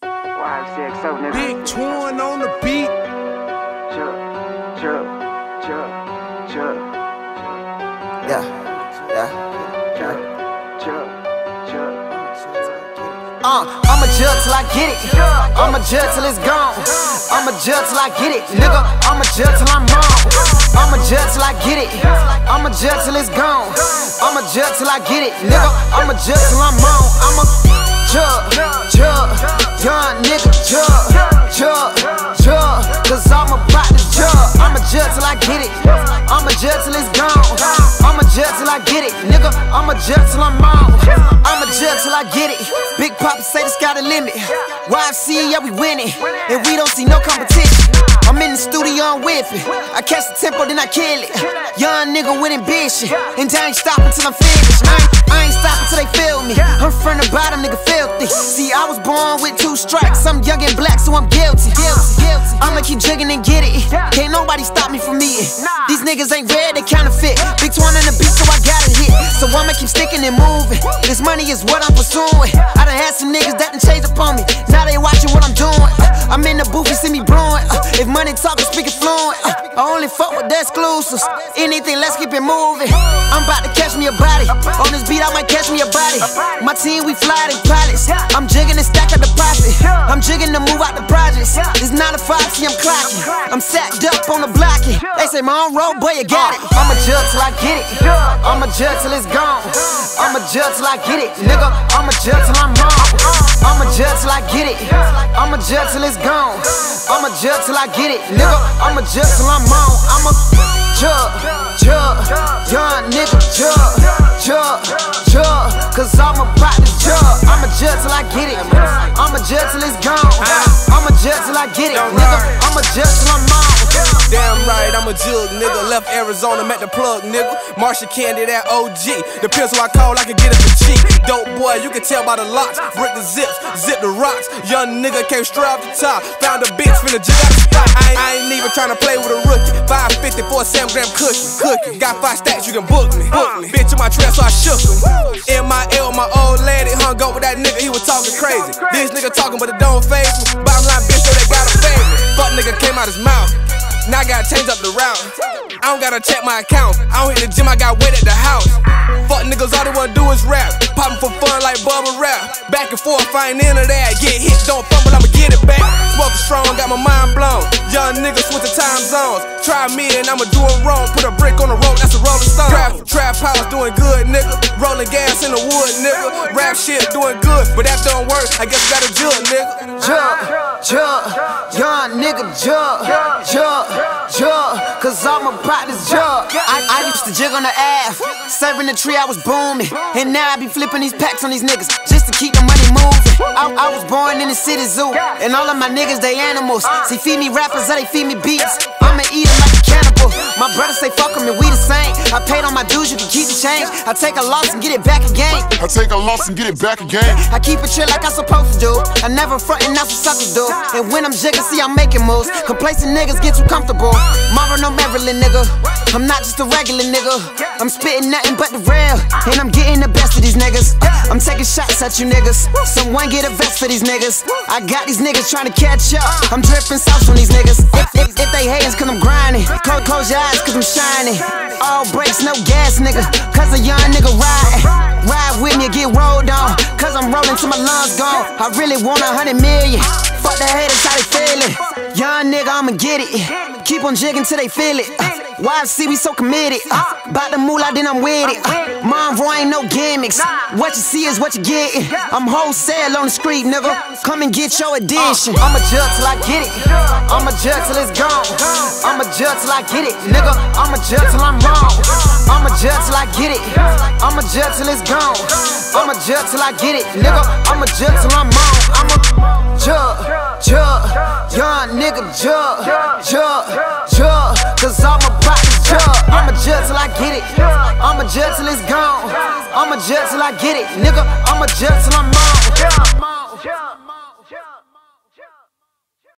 Big Twin on the beat. I'ma judge till I get it. I'ma judge till it's gone. I'ma judge till I get it, nigga. I'ma judge till I'm wrong. I'ma judge till I get it. I'ma judge till it's gone. I'ma judge till I get it, nigga. I'ma judge till I'm wrong. I'ma judge, young nigga, judge, cause I'm about to judge. I'ma judge till I get it. I'ma judge till it's gone. I'ma judge till I get it, nigga. I'ma judge till I'm wrong. I'ma judge till I get it. Big Papa say the sky the limit. YFC, yeah, we winning, and we don't see no competition. I'm in the studio, I'm whipping. I catch the tempo, then I kill it. Young nigga with ambition, and I ain't stopping till I'm finished. I ain't stopping till they feel me. I'm from the bottom, nigga, filthy. See, I was born with 2 strikes. I'm young and black, so I'm guilty. I'ma keep jigging and get it. Can't nobody stop me from eating. These niggas ain't red, they counterfeit. Big Twin on the beat, so I gotta hit. So I'ma keep sticking and moving. This money is what I'm pursuing. I done had some niggas that done changed up on me. Now they watching what I'm doing. I'm in the booth, you see me brewing. If money talking, speaking fluent. I only fuck with the exclusives. Anything, let's keep it moving. I'm about to catch me a body. On this beat, I might catch me a body. My team, we fly in pilots. I'm jigging and stack up the profit. I'm jigging to move out the projects. It's 9 to 5, see I'm clocking. I'm sacked up on the blocking. They say, my own road, boy, you got it. I'ma judge till I get it. I'ma judge till it's gone. I'ma judge till I get it, nigga. I'ma judge till I'm wrong. I'ma judge till I get it. I'ma judge till it's gone. I'ma judge till I get it, nigga. I'ma judge till I'm wrong. I'ma judge, young nigga, judge, cause I'm about to judge. I'ma judge till I get it. I'ma judge till it's gone. I'ma judge till I get it, nigga. I'ma judge till I'm wrong. Damn right, I'm a jug, nigga. Left Arizona, met the plug, nigga. Marshall Candy, that OG. The pistol I call, I can get it for cheap. Dope boy, you can tell by the locks. Break the zips, zip the rocks. Young nigga came straight off the top. Found a bitch, finna jig out the spot. I ain't even tryna play with a rookie. 550 for a 7-gram cookie. Got 5 stacks, you can book me. Bitch in my trap, so I shook him. MIL, my old lady, hung up with that nigga, he was talking crazy. This nigga talking, but it don't faze me. Bottom line, bitch, so they got a favor. Fuck nigga came out his mouth. Now I gotta change up the route. I don't gotta check my account. I don't hit the gym, I got weight at the house. Fuck niggas, all they wanna do is rap. Poppin' for fun like Bubba Rap. Back and forth, I ain't into that. Get hit, don't fumble, I'ma get it back. Smoking strong, got my mind blown. Young niggas switch the time zones. Try me and I'ma do it wrong. Put a brick on the road, that's a Rolling Stone. Trap house doing good, nigga. Rolling gas in the wood, nigga. Rap shit doing good, but that don't work. I guess I gotta jug, nigga. Judge, young nigga, judge, cause I'm about to judge. I used to jig on the Ave, serving the tree, I was booming. And now I be flipping these packs on these niggas, just to keep the money moving. I was born in the city zoo, and all of my niggas, they animals. See, feed me rappers or they feed me beats. I'ma eat them like a cannibal. My brother say fuck them and we the same. I paid on my dues, you can keep the change. I take a loss and get it back again. I take a loss and get it back again. I keep it chill like I'm supposed to do. I never frontin', that's what suckers do. And when I'm jigging, see I'm making moves. Complacent niggas get too comfortable. Marvin or Maryland, nigga. I'm not just a regular nigga. I'm spitting nothing but the real, and I'm getting the best of these niggas. I'm taking shots at you niggas. Someone get a vest for these niggas. I got these niggas trying to catch up. I'm dripping sauce on these niggas. If they haters, cause I'm grinding. Close your eyes, cause I'm shining. All brakes, no gas, nigga. Cause a young nigga riding. Ride with me or get rolled on. Cause I'm rolling till my lungs gone. I really want 100 million. Fuck the haters, how they feeling. Young nigga, I'ma get it. Keep on jigging till they feel it. YFC, we so committed. Bout the moolah, then I'm with it. Monroe ain't no gimmicks. What you see is what you getting. I'm wholesale on the street, nigga. Come and get your addition. I'ma judge till I get it. I'ma judge till it's gone. I'ma judge till I get it, nigga. I'ma judge till I'm wrong. I'ma judge till I get it. I'ma judge till it's gone. I'ma judge till I get it, nigga. I'ma judge till I'm wrong. I'ma judge, young nigga, judge, cause I'm about to judge. I'ma judge till I get it. I'ma judge till it's gone. I'ma judge till I get it, nigga. I'ma judge till I'm wrong.